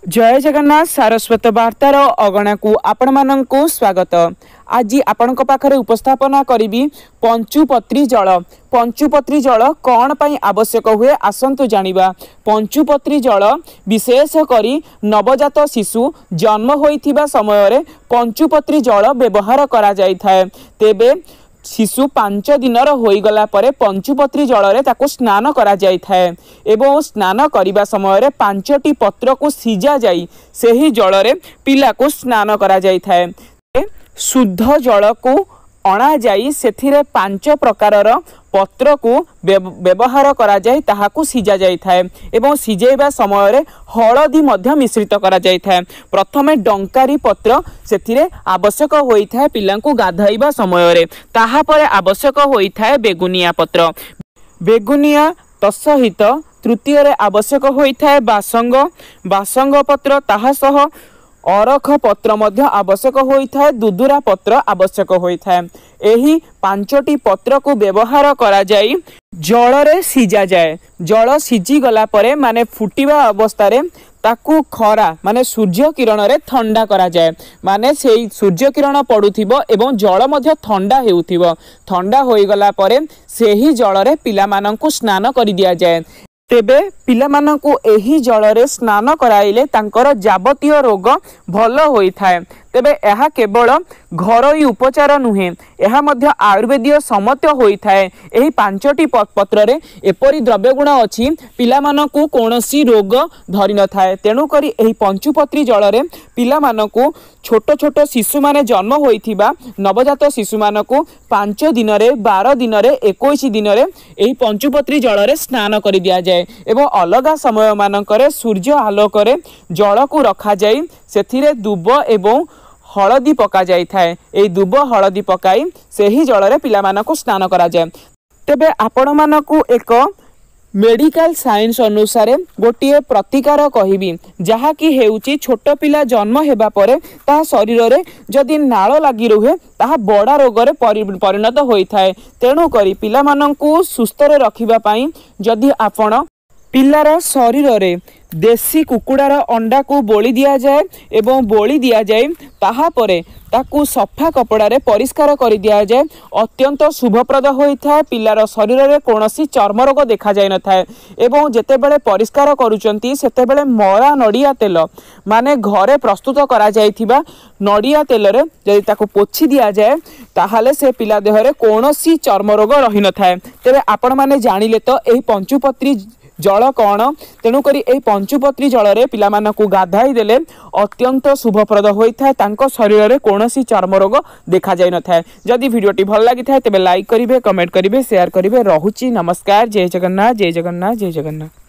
जय जगन्नाथ सारस्वत वार्तार अगणा को आपण माननकु स्वागत। आज आपण पाखरे उपस्थापना करी पंचुपत्री जल। पंचुपत्री जल कौन पाई आवश्यक हुए आसंतु जानिबा। पंचुपत्री जल विशेष करी नवजात शिशु जन्म होइथिबा समय रे पंचुपत्री जल व्यवहार करा जाय थाए। तेबे शिशु 5 दिनर होईगला परे पंचुपत्री जल रे ताको स्नान करा जाय थाए एवं स्नान करिबा समय रे 5टी पत्र को सिजा जाई सेही जल रे पिला को स्नान करा जाय थाए। शुद्ध जल को अणा जाई सेथिरे 5 प्रकारर पत्र को व्यवहार करा जाय ताहाकू सिजा जाय थाए एवं सिजेबा समय रे हळदी मध्य मिश्रित करा जाय थाए। प्रथमे डंकारी पत्र सेथिरे आवश्यक होई थाए पिलांकू गाधैबा समय रे। ताहा परे आवश्यक होई थाए बेगुनिया पत्र। बेगुनिया तसहित तृतीय रे आवश्यक होई थाए बासंग। बासंग पत्र ताहा सह अरख पत्र मध्य आवश्यक होई थाए। दुदुरा पत्र आवश्यक होई थाए। एही 5टी पत्र को व्यवहार करा जाई जल रे सिजा जाए। जल सिजी गला परे माने फुटिबा अवस्था रे ताकू खरा माने सूर्य किरण रे ठंडा करा जाए। माने सेई सूर्य किरण पडुथिबो एवं जल मध्य ठंडा हेउथिबो। ठंडा होई गला परे सेही जल रे पिला माननकू स्नान करि दिया जाए। तेबे पिला माननकू एही जल रे स्नान कराइले तांकर जाबतीय रोग भल होई थाए। तेबे एहा केवल घरोई उपचार नुहे, एहा मध्य आयुर्वेदीय सम्मत होई थाए। एही 5टी पत्र रे एपरी द्रव्य गुण अछि पिला माननकू कोनोसी रोग धरि न थाए। तेनु करी एही पंचुपत्री जल रे पिला माननकू छोट छोट शिशु माने जन्म होइथिबा नवजात शिशु मानकू 5 दिन रे 12 दिन रे 21 दिन रे एही पंचुपत्री जल रे स्नान करि दिया जाए एवं अलगा समय मानकरे सूर्य आलोक रे जल को रखा जाई सेथिरे दुब एवं हळदी पका जाई थाए। एई दुब हळदी पकाई सेही जल रे पिला मानकू स्नान करा जाए। तेबे आपण मानकू एक मेडिकल साइंस अनुसार गोटे प्रतिकार कहिबी जहा कि हेउची छोट पिला जन्म हेबा परे ता शरीर रे जदि नाळ लागि रहे ता बड़ा रोग रे परिणत होई थाए। तेणु करी पिला मानकू सुस्थ रे रखिबा पई जदि आपण पिलार शरीर रे देसी कुकुड़ार अंडा को बोली दिया जाए एवं बोली दिया जाए ताहा परे ताकू सफा कपड़ा रे परिष्कार कर दिया जाए अत्यंत शुभप्रद होता है। पिलार शरीर रे कोनोसी चर्म रोग देखा जाय न थाए एवं जेते बेले परिष्कार करूचंती सेते बेले मरा नड़िया तेल माने घरे प्रस्तुत करा जायथिबा नड़िया तेल रे जदि ताकू पोछि दिया जाए ताहाले से पिला देह रे कोनोसी चर्म रोग रहि न थाए। तेबे आपण माने जानिले तो एही पंचुपत्री जल कौन तेणु करी एही पंचुपत्री जल रे पिला मानकू गाधाई देले अत्यंत शुभप्रद होइथाय। तांको शरीर रे कोनोसी चर्म रोग देखा जाय न थाए। जदि वीडियोटी भल लागि थाए तेबे लाइक करिवे, कमेंट करिवे, शेयर करिवे। रहुची नमस्कार। जय जगन्नाथ, जय जगन्नाथ, जय जगन्नाथ।